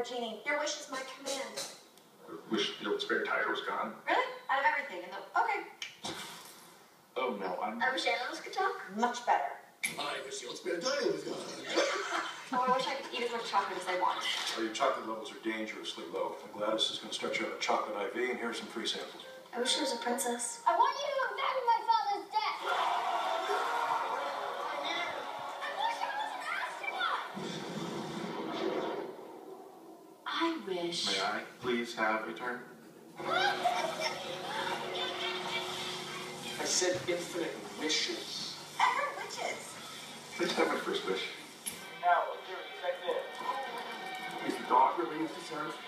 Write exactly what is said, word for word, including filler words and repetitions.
Genie, your wish is my command. I wish the old spare tire was gone. Really? Out of everything. And the okay. Oh no, I'm. I wish animals could talk. Much better. I wish the old spare tire was gone. Oh, I wish I could eat as much chocolate as I want. Well, your chocolate levels are dangerously low. And Gladys is going to start you on a chocolate I V, and here are some free samples. I wish I was a princess. I want you to avenge my father's death. I wish I was an astronaut. I wish. May I please have a turn? I said infinite wishes. I heard witches. Please have my first wish. Now, let's hear what you said there. Is the dog related to Sarah's